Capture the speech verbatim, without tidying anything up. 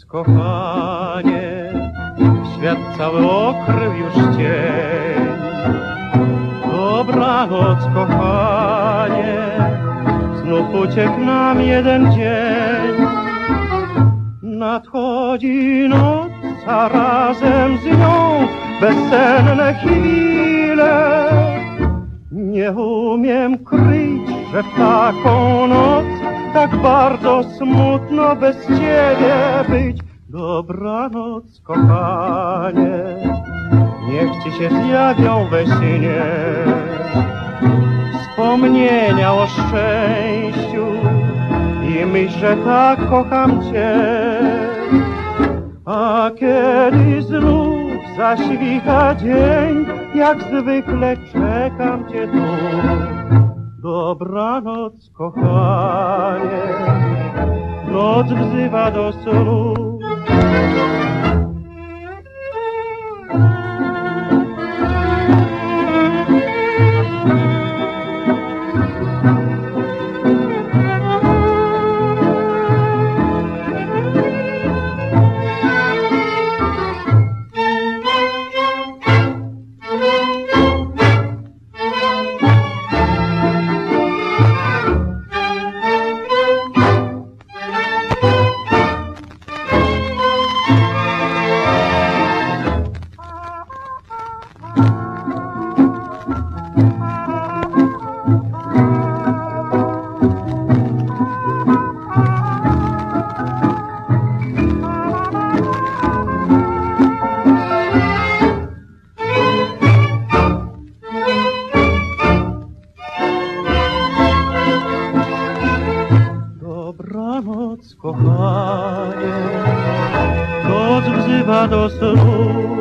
kochanie, świat cały okrył już cień. Dobranoc, kochanie, znów uciekł nam jeden dzień. Nadchodzi noc, a razem z nią bezsenne chwile. Nie umiem kryć, że w taką noc tak bardzo smutno bez ciebie być. Dobranoc, kochanie, niech ci się zjawią we śnie wspomnienia o szczęściu i myśl, że tak kocham cię. A kiedy znów zaświta dzień, jak zwykle czekam cię tu. Dobranoc, kochanie, noc wzywa do snu. Dobranoc, kochanie, noc wzywa do snu.